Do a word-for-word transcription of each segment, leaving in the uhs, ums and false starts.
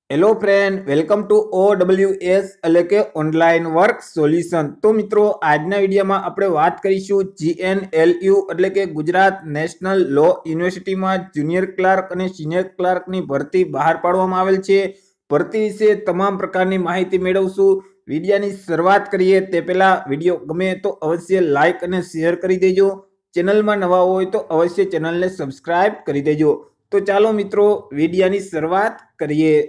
Hello friend, welcome to O W S એટલે કે online work solution. તો મિત્રો, આજના વિડીયોમાં આપણે વાત કરીશું જી એન એલ યુ એટલે કે ગુજરાત નેશનલ લો યુનિવર્સિટીમાં જુનિયર ક્લાર્ક અને સિનિયર ક્લાર્કની ભરતી બહાર પાડવામાં આવેલ છે। ભરતી વિશે તમામ પ્રકારની માહિતી મેળવશું। વિડીયોની શરૂઆત કરીએ તે પહેલા વિડીયો ગમે તો અવશ્ય લાઇક અને શેર કરી દેજો। ચેનલમાં નવા હોય તો અવશ્ય ચેનલને સબસ્ક્રાઇબ કરી દેજો। તો ચાલો મિત્રો, વિડીયોની શરૂઆત કરીએ।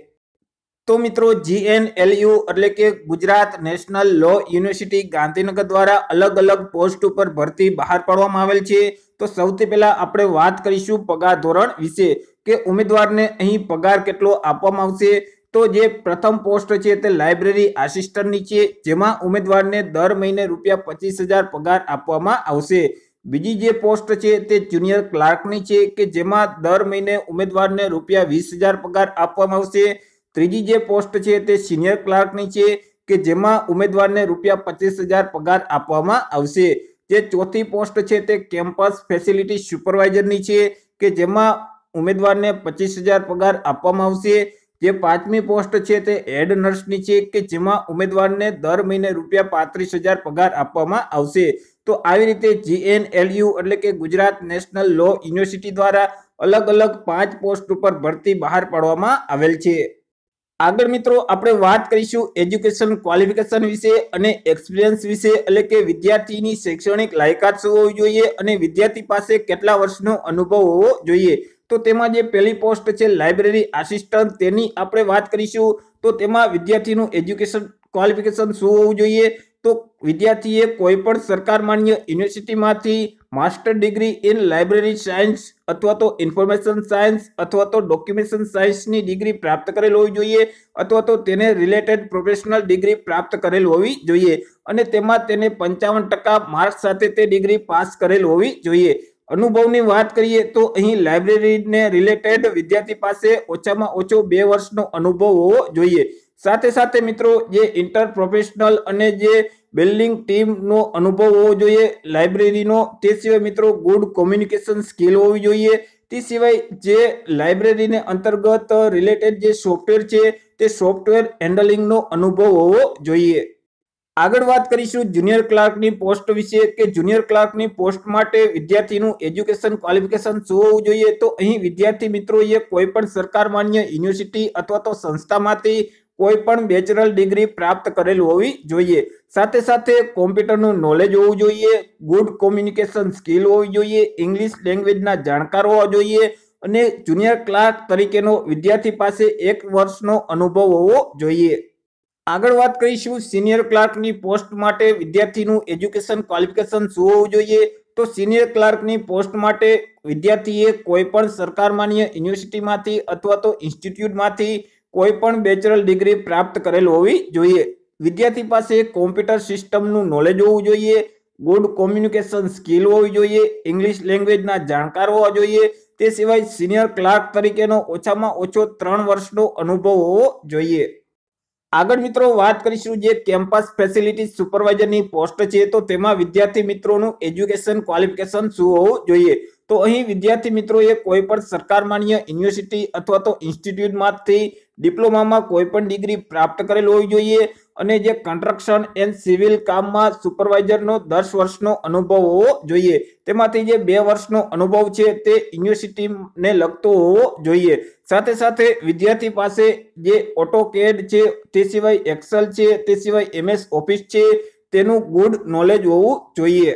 તો મિત્રો, જી એન એલ યુ એટલે કે Gujarat national law university Gandhinagar દ્વારા અલગ અલગ પોસ્ટ ઉપર ભરતી બહાર પાડવામાં આવેલ છે। તો સૌથી પહેલા આપણે વાત કરીશું પગાર ધોરણ વિશે કે ઉમેદવારને અહીં પગાર કેટલો આપવામાં આવશે। તો જે પ્રથમ પોસ્ટ છે તે લાઇબ્રેરી આસિસ્ટન્ટની છે, જેમાં ઉમેદવારને દર મહિને રૂપિયા પચીસ હજાર પગાર આપવામાં આવશે। બીજી જે પોસ્ટ છે તે જુનિયર ક્લાર્કની છે કે જેમાં દર મહિને ઉમેદવારને રૂપિયા વીસ હજાર પગાર આપવામાં આવશે। ત્રીજી જે પોસ્ટ છે તે સિનિયર ક્લાર્કની છે કે જેમાં ઉમેદવારને રૂપિયા પચીસ હજાર પગાર આપવામાં આવશે। જે ચોથી પોસ્ટ છે તે કેમ્પસ ફેસિલિટી સુપરવાઇઝરની છે કે જેમાં ઉમેદવારને પચીસ હજાર પગાર આપવામાં આવશે। જે પાંચમી પોસ્ટ છે તે હેડ નર્સની છે કે જેમાં ઉમેદવારને દર મહિને રૂપિયા પાંત્રીસ હજાર પગાર આપવામાં આવશે। તો આવી રીતે જી એન એલ યુ એટલે કે ગુજરાત નેશનલ લો યુનિવર્સિટી દ્વારા અલગ અલગ પાંચ પોસ્ટ ઉપર ભરતી બહાર પાડવામાં આવેલ છે। આગળ મિત્રો, આપણે વાત કરીશું એજ્યુકેશન ક્વોલિફિકેશન વિશે અને એક્સપિરિયન્સ વિશે એટલે કે વિદ્યાર્થીની શૈક્ષણિક લાયકાત શું હોવી જોઈએ અને વિદ્યાર્થી પાસે કેટલા વર્ષનો અનુભવ હોવો જોઈએ। તો તેમાં જે પહેલી પોસ્ટ છે લાઇબ્રેરી આસિસ્ટન્ટ, તેની આપણે વાત કરીશું। તો તેમાં વિદ્યાર્થીનું એજ્યુકેશન ક્વોલિફિકેશન શું હોવું જોઈએ। તો વિદ્યાર્થીએ કોઈ પણ સરકાર માન્ય યુનિવર્સિટીમાંથી master degree in library science અથવા તો ઇન્ફોર્મેશન સાયન્સ અથવા તો ડોક્યુમેન્ટેશન સાયન્સની ડિગ્રી પ્રાપ્ત કરેલ હોવી જોઈએ અથવા તો તેને રિલેટેડ પ્રોફેશનલ ડિગ્રી પ્રાપ્ત કરેલ હોવી જોઈએ અને તેમાં તેને પંચાવન ટકા માર્ક્સ સાથે તે ડિગ્રી પાસ કરેલ હોવી જોઈએ। અનુભવની વાત કરીએ તો અહીં લાઇબ્રેરીને રિલેટેડ વિદ્યાર્થી પાસે ઓછામાં ઓછો બે વર્ષનો અનુભવ હોવો જોઈએ। સાથે સાથે મિત્રો, જે ઇન્ટર પ્રોફેશનલ અને જે બિલ્ડિંગ ટીમનો અનુભવ હોવો જોઈએ લાઇબ્રેરીનો। તે સિવાય મિત્રો, ગુડ કોમ્યુનિકેશન સ્કિલ હોવી જોઈએ। તે સિવાય જે લાઇબ્રેરીને અંતર્ગત રિલેટેડ જે સોફ્ટવેર છે તે સોફ્ટવેર હેન્ડલિંગનો અનુભવ હોવો જોઈએ। આગળ વાત કરીશું જુનિયર ક્લાર્કની પોસ્ટ વિશે કે જુનિયર ક્લાર્કની પોસ્ટ માટે વિદ્યાર્થીનું એજ્યુકેશન ક્વોલિફિકેશન શું હોવું જોઈએ। તો અહીં વિદ્યાર્થી મિત્રોએ કોઈ પણ સરકાર માન્ય યુનિવર્સિટી અથવા તો સંસ્થામાંથી કોઈ પણ બેચલર ડિગ્રી પ્રાપ્ત કરેલ હોવી જોઈએ। સાથે સાથે કોમ્પ્યુટરનું નોલેજ હોવું જોઈએ, ગુડ કોમ્યુનિકેશન સ્કિલ હોવી જોઈએ, ઇંગ્લિશ લેંગ્વેજના જાણકાર હોવા જોઈએ અને જુનિયર ક્લાર્ક તરીકેનો વિદ્યાર્થી પાસે એક વર્ષનો અનુભવ હોવો જોઈએ। આગળ વાત કરીશું સિનિયર ક્લાર્કની પોસ્ટ માટે વિદ્યાર્થીનું એજ્યુકેશન ક્વોલિફિકેશન શું હોવું જોઈએ। તો સિનિયર ક્લાર્કની પોસ્ટ માટે વિદ્યાર્થીએ કોઈ પણ સરકાર માન્ય યુનિવર્સિટીમાંથી અથવા તો ઇન્સ્ટિટ્યૂટમાંથી કોઈ પણ બેચલર ડિગ્રી પ્રાપ્ત કરેલ હોવી જોઈએ। વિદ્યાર્થી પાસે કોમ્પ્યુટર સિસ્ટમનું નોલેજ હોવું જોઈએ, ગુડ કોમ્યુનિકેશન સ્કિલ હોવી જોઈએ, ઇંગ્લિશ લેંગ્વેજના જાણકાર હોવા જોઈએ। તે સિવાય સિનિયર ક્લાર્ક તરીકેનો ઓછામાં ઓછો ત્રણ વર્ષનો અનુભવ હોવો જોઈએ। આગળ મિત્રો, વાત કરીશું જે કેમ્પસ ફેસિલિટી સુપરવાઇઝરની પોસ્ટ છે તો તેમાં વિદ્યાર્થી મિત્રોનું એજ્યુકેશન ક્વોલિફિકેશન શું હોવું જોઈએ। તો અહીં વિદ્યાર્થી મિત્રોએ કોઈ પણ સરકાર માન્ય યુનિવર્સિટી અથવા તો ઇન્સ્ટિટ્યૂટમાંથી ડિપ્લોમામાં કોઈ પણ ડિગ્રી પ્રાપ્ત કરેલ હોવી જોઈએ અને જે કન્સ્ટ્રક્શન એન્ડ સિવિલ કામમાં સુપરવાઇઝરનો દસ વર્ષનો અનુભવ હોવો જોઈએ। તેમાંથી જે બે વર્ષનો અનુભવ છે તે યુનિવર્સિટીને લગતો હોવો જોઈએ। સાથે સાથે વિદ્યાર્થી પાસે જે ઓટોકેડ છે, તે સિવાય એક્સેલ છે, તે સિવાય એમ એસ ઓફિસ છે, તેનું ગુડ નોલેજ હોવું જોઈએ।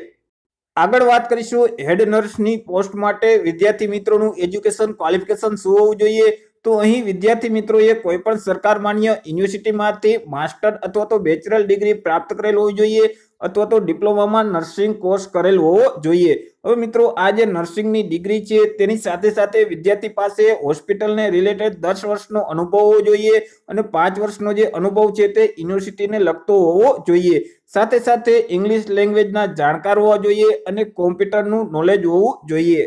આગળ વાત કરીશું હેડ નર્સની પોસ્ટ માટે વિદ્યાર્થી મિત્રોનું એજ્યુકેશન ક્વોલિફિકેશન શું હોવું જોઈએ। તો અહીં વિદ્યાર્થી મિત્રોએ કોઈ પણ સરકાર માન્ય યુનિવર્સિટીમાંથી માસ્ટર અથવા તો બેચલર ડિગ્રી પ્રાપ્ત કરેલ હોવી જોઈએ અથવા તો ડિપ્લોમામાં નર્સિંગ કોર્સ કરેલ હોવો જોઈએ। હવે મિત્રો, આ જે નર્સિંગની ડિગ્રી છે તેની સાથે સાથે વિદ્યાર્થી પાસે હોસ્પિટલને રિલેટેડ દસ વર્ષનો અનુભવ હોવો જોઈએ અને પાંચ વર્ષનો જે અનુભવ છે તે યુનિવર્સિટીને લગતો હોવો જોઈએ। સાથે સાથે ઇંગ્લિશ લેંગ્વેજના જાણકાર હોવા જોઈએ અને કોમ્પ્યુટરનું નોલેજ હોવું જોઈએ।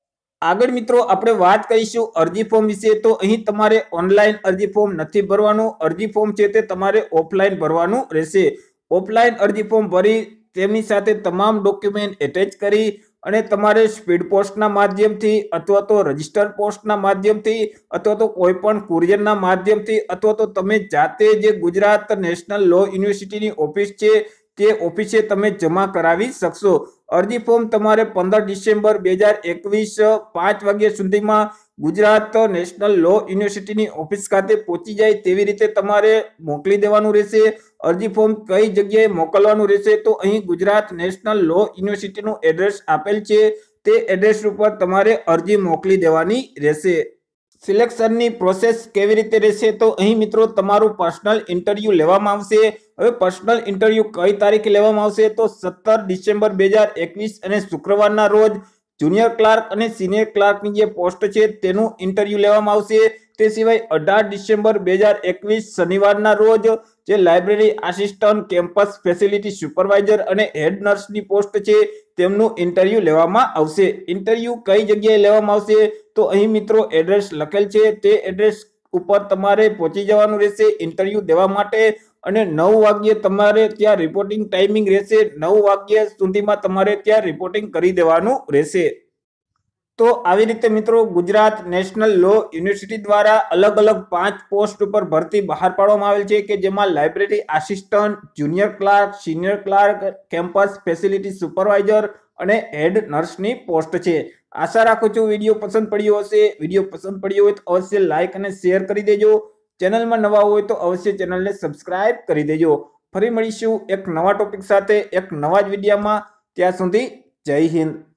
આગળ મિત્રો, આપણે વાત કરીશું અરજી ફોર્મ વિશે। તો અહીં તમારે ઓનલાઈન અરજી ફોર્મ નથી ભરવાનું, અરજી ફોર્મ છે તે તમારે ઓફલાઈન ભરવાનું રહેશે। ઓફલાઈન અરજી ફોર્મ ભરી તેમની સાથે તમામ ડોક્યુમેન્ટ એટેચ કરી અને તમારે સ્પીડ પોસ્ટના માધ્યમથી અથવા તો રજિસ્ટર પોસ્ટના માધ્યમથી અથવા તો કોઈ પણ કુરિયરના માધ્યમથી અથવા તો તમે જાતે જે ગુજરાત નેશનલ લો યુનિવર્સિટીની ઓફિસ છે તે ઓફિસે તમે જમા કરાવી શકશો। અરજી ફોર્મ તમારે પંદર ડિસેમ્બર બે હજાર એકવીસ પાંચ વાગ્યા સુધીમાં ગુજરાત નેશનલ લો યુનિવર્સિટીની ઓફિસ ખાતે પહોંચી જાય તેવી રીતે તમારે મોકલી દેવાનું રહેશે। અરજી ફોર્મ કઈ જગ્યાએ મોકલવાનું રહેશે તો અહીં ગુજરાત નેશનલ લો યુનિવર્સિટીનું એડ્રેસ આપેલ છે તે એડ્રેસ ઉપર તમારે અરજી મોકલી દેવાની રહેશે। સિલેક્શનની પ્રોસેસ કેવી રીતે રહેશે તો અહીં મિત્રો તમારું પર્સનલ ઇન્ટરવ્યુ લેવામાં આવશે। હવે પર્સનલ ઇન્ટરવ્યુ કઈ તારીખે લેવામાં આવશે તો સત્તર ડિસેમ્બર બે હજાર એકવીસ અને શુક્રવારના રોજ જુનિયર ક્લાર્ક અને સિનિયર ક્લાર્કની જે પોસ્ટ છે તેનું ઇન્ટરવ્યુ લેવામાં આવશે। તે સિવાય અઢાર ડિસેમ્બર બે હજાર એકવીસ શનિવારના રોજ જે library assistant, campus facility supervisor અને હેડ નર્સની પોસ્ટ છે તેમનું ઇન્ટરવ્યુ લેવામાં આવશે। ઇન્ટરવ્યુ કઈ જગ્યાએ લેવામાં આવશે તો અહીં મિત્રો એડ્રેસ લખેલ છે તે એડ્રેસ ઉપર તમારે પહોંચી જવાનું રહેશે ઇન્ટરવ્યુ દેવા માટે અને નવ વાગ્યે તમારે ત્યાં રિપોર્ટિંગ ટાઈમિંગ રહેશે। નવ વાગ્યા સુધીમાં તમારે ત્યાં રિપોર્ટિંગ કરી દેવાનું રહેશે। તો આવી રીતે મિત્રો ગુજરાત નેશનલ લો યુનિવર્સિટી દ્વારા અલગ અલગ પાંચ પોસ્ટ ઉપર ભરતી બહાર પાડવામાં આવેલ છે કે જેમાં library assistant, junior clerk, senior clerk, campus facility supervisor અને હેડ નર્સની પોસ્ટ છે। આશા રાખું છું વિડીયો પસંદ પડ્યો હશે। વિડીયો પસંદ પડ્યો હોય તો અવશ્ય લાઇક અને શેર કરી દેજો। ચેનલમાં નવા હોય તો અવશ્ય ચેનલને સબસ્ક્રાઇબ કરી દેજો। ફરી મળીશું એક નવા ટોપિક સાથે એક નવા જ વિડીયોમાં। ત્યાં સુધી જય હિન્દ।